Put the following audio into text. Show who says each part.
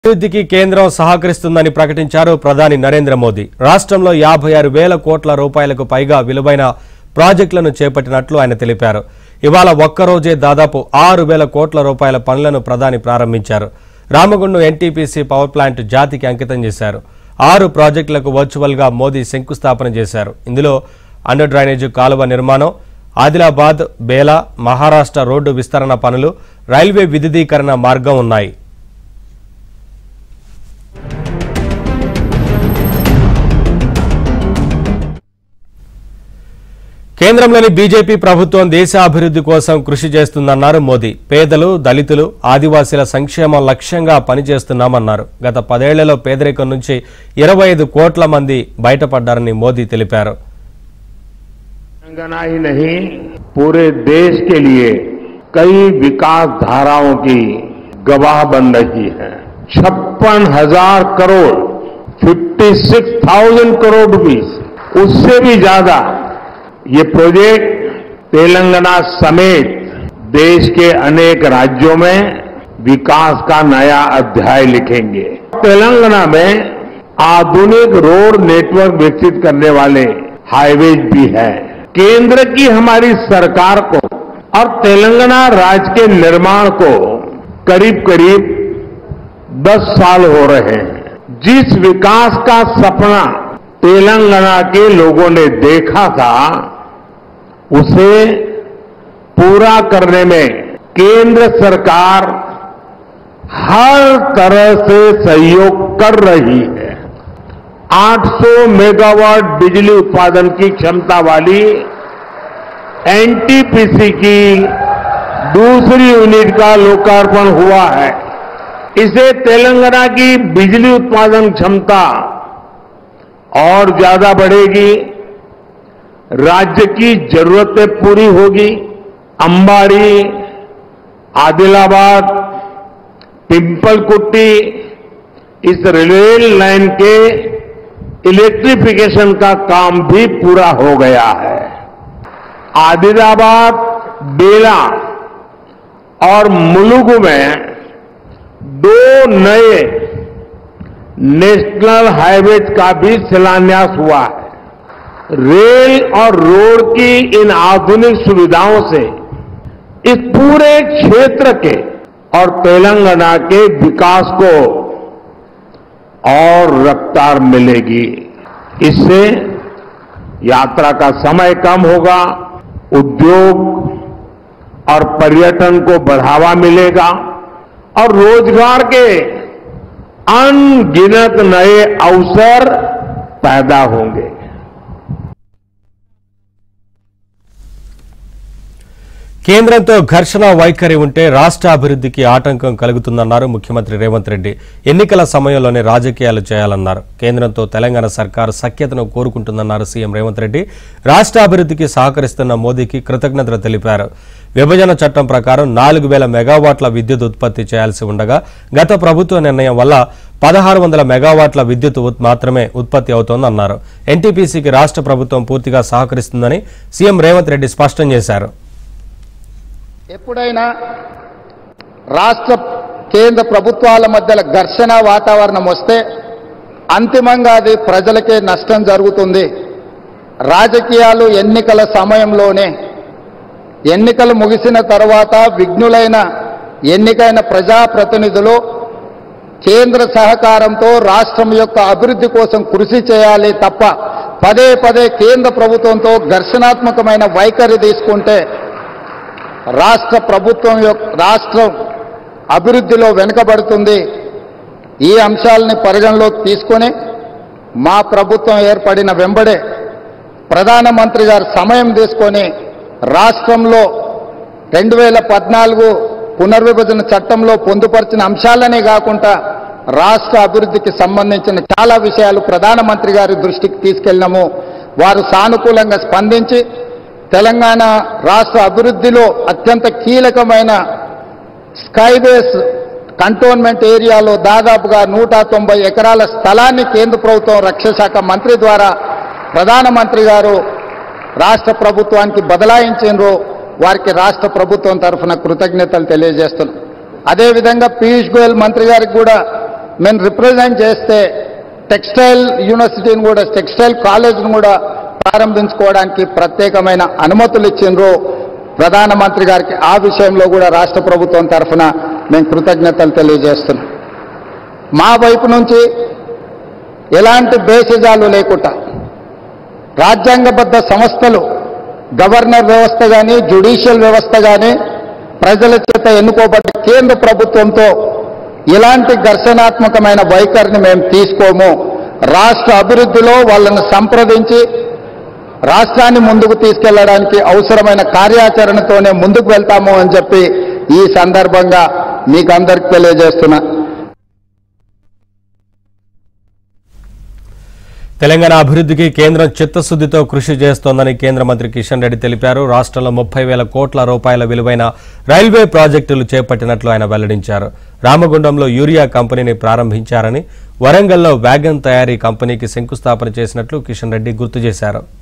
Speaker 1: అభివృద్ధికి కేంద్రం సహకరిస్తుందని ప్రకటించారు ప్రధాని నరేంద్ర మోదీ. రాష్ట్రంలో 56,000 కోట్ల రూపాయలకు పైగా విలువైన ప్రాజెక్టులను చేపట్టినట్లు ఆయన తెలిపారు. ఇవాళ ఒక్కరోజే దాదాపు 6,000 కోట్ల రూపాయల పనులను ప్రధాని ప్రారంభించారు. రామగుండం ఎన్టీపీసీ పవర్ ప్లాంట్ జాతికి అంకితం చేశారు. 6 ప్రాజెక్టులకు వర్చువల్గా మోదీ శంకుస్థాపన చేశారు. ఇందులో అండర్ డ్రైనేజ్ కాలువ నిర్మాణం, ఆదిలాబాద్ బేలా మహారాష్ట్ర రోడ్డు విస్తరణ పనులు, రైల్వే విద్యుదీకరణ మార్గం ఉన్నాయి. కేంద్రంలోని బీజేపీ ప్రభుత్వం దేశ అభివృద్ధి కోసం కృషి చేస్తుందన్నారు మోదీ. పేదలు, దళితులు, ఆదివాసీల సంక్షేమం లక్ష్యంగా పనిచేస్తున్నామన్నారు. గత 10 ఏళ్లలో పేదరికం నుంచి 25 కోట్ల మంది బయటపడ్డారని మోదీ తెలిపారు.
Speaker 2: तेलंगाना ही नहीं, पूरे देश के लिए कई विकास धाराओं की गवाह बन रही है। 56,000 करोड़ 56,000 करोड़ रुपीस, उससे भी ज्यादा ये प्रोजेक्ट तेलंगाना समेत देश के अनेक राज्यों में विकास का नया अध्याय लिखेंगे। तेलंगाना में आधुनिक रोड नेटवर्क विकसित करने वाले हाईवेज भी है। केंद्र की हमारी सरकार को और तेलंगाना राज्य के निर्माण को करीब करीब 10 साल हो रहे हैं। जिस विकास का सपना तेलंगाना के लोगों ने देखा था, उसे पूरा करने में केंद्र सरकार हर तरह से सहयोग कर रही है। 800 मेगावाट बिजली उत्पादन की क्षमता वाली एनटीपीसी की दूसरी यूनिट का लोकार्पण हुआ है। इससे तेलंगाना की बिजली उत्पादन क्षमता और ज्यादा बढ़ेगी, राज्य की जरूरतें पूरी होगी। अंबाड़ी, आदिलाबाद, पिंपलकुट्टी, इस रेल लाइन के इलेक्ट्रिफिकेशन का काम भी पूरा हो गया है। आदिलाबाद, बेला और मुलुगु में 2 नए नेशनल हाईवेज का भी शिलान्यास हुआ है। रेल और रोड की इन आधुनिक सुविधाओं से इस पूरे क्षेत्र के और तेलंगाना के विकास को और रफ्तार मिलेगी। इससे यात्रा का समय कम होगा, उद्योग और पर्यटन को बढ़ावा मिलेगा और रोजगार के अनगिनत नए अवसर पैदा होंगे।
Speaker 1: కేంద్రంతో ఘర్షణ వైఖరి ఉంటే రాష్ట్ర అభివృద్ధికి ఆటంకం కలుగుతుందన్నారు ముఖ్యమంత్రి రేవంత్ రెడ్డి. ఎన్నికల సమయంలోనే రాజకీయాలు చేయాలన్నారు. కేంద్రంతో తెలంగాణ సర్కారు సఖ్యతను కోరుకుంటుందన్నారు సీఎం రేవంత్ రెడ్డి. రాష్ట్ర అభివృద్ధికి సహకరిస్తున్న మోదీకి కృతజ్ఞతలు తెలిపారు. విభజన చట్టం ప్రకారం 4,000 మెగావాట్ల విద్యుత్ ఉత్పత్తి చేయాల్సి ఉండగా గత ప్రభుత్వ నిర్ణయం వల్ల 1,600 మెగావాట్ల విద్యుత్ మాత్రమే ఉత్పత్తి అవుతోందన్నారు. ఎన్టీపీసీకి రాష్ట్ర ప్రభుత్వం పూర్తిగా సహకరిస్తుందని సీఎం రేవంత్ రెడ్డి స్పష్టం చేశారు.
Speaker 3: ఎప్పుడైనా రాష్ట్ర కేంద్ర ప్రభుత్వాల మధ్యలో ఘర్షణ వాతావరణం వస్తే అంతిమంగా అది ప్రజలకే నష్టం జరుగుతుంది. రాజకీయాలు ఎన్నికల సమయంలోనే, ఎన్నికలు ముగిసిన తర్వాత విఘ్నులైన ఎన్నికైన ప్రజాప్రతినిధులు కేంద్ర సహకారంతో రాష్ట్రం యొక్క అభివృద్ధి కోసం కృషి చేయాలి తప్ప పదే పదే కేంద్ర ప్రభుత్వంతో ఘర్షణాత్మకమైన వైఖరి తీసుకుంటే రాష్ట్రం అభివృద్ధిలో వెనుకబడుతుంది. ఈ అంశాలని పరిగణలోకి తీసుకొని మా ప్రభుత్వం ఏర్పడిన వెంబడే ప్రధానమంత్రి గారు సమయం తీసుకొని రాష్ట్రంలో 2014 పునర్విభజన చట్టంలో పొందుపరిచిన అంశాలనే కాకుండా రాష్ట్ర అభివృద్ధికి సంబంధించిన చాలా విషయాలు ప్రధానమంత్రి గారి దృష్టికి తీసుకెళ్లినాము. వారు సానుకూలంగా స్పందించి తెలంగాణ రాష్ట్ర అభివృద్ధిలో అత్యంత కీలకమైన స్కైబేస్ కంటోన్మెంట్ ఏరియాలో దాదాపుగా 190 ఎకరాల స్థలాన్ని కేంద్ర ప్రభుత్వం రక్షణ శాఖ మంత్రి ద్వారా ప్రధానమంత్రి గారు రాష్ట్ర ప్రభుత్వానికి బదలాయించారు. వారికి రాష్ట్ర ప్రభుత్వం తరఫున కృతజ్ఞతలు తెలియజేస్తున్నాం. అదేవిధంగా పీయూష్ గోయల్ మంత్రి గారికి కూడా మేము రిప్రజెంట్ చేస్తే టెక్స్టైల్ యూనివర్సిటీని కూడా టెక్స్టైల్ కాలేజ్ను కూడా ప్రారంభించుకోవడానికి ప్రత్యేకమైన అనుమతులు ఇచ్చిండ్రు ప్రధానమంత్రి గారికి. ఆ విషయంలో కూడా రాష్ట్ర ప్రభుత్వం తరఫున మేము కృతజ్ఞతలు తెలియజేస్తున్నాం. మా వైపు నుంచి ఎలాంటి భేషజాలు లేకుండా రాజ్యాంగబద్ధ సంస్థలు, గవర్నర్ వ్యవస్థ కానీ, జ్యుడిషియల్ వ్యవస్థ కానీ, ప్రజల చేత ఎన్నుకోబడ్డ కేంద్ర ప్రభుత్వంతో ఇలాంటి ఘర్షణాత్మకమైన వైఖరిని మేము తీసుకోము. రాష్ట్ర అభివృద్ధిలో వాళ్ళను సంప్రదించి రాష్ట్రాన్ని ముందుకు తీసుకెళ్లడానికి అవసరమైన కార్యాచరణతోనే ముందుకు వెళ్తాము అని చెప్పి ఈ సందర్భంగా మీకు అందరికి తెలియజేస్తున్నా.
Speaker 1: తెలంగాణ అభివృద్ధికి కేంద్రం చిత్తశుద్ధితో కృషి చేస్తోందని కేంద్ర మంత్రి కిషన్ రెడ్డి తెలిపారు. రాష్ట్రంలో 30,000 కోట్ల రూపాయల విలువైన రైల్వే ప్రాజెక్టులు చేపట్టినట్లు ఆయన వెల్లడించారు. రామగుండంలో యూరియా కంపెనీని ప్రారంభించారని, వరంగల్లో వ్యాగన్ తయారీ కంపెనీకి శంకుస్థాపన చేసినట్లు కిషన్ రెడ్డి గుర్తు చేశారు.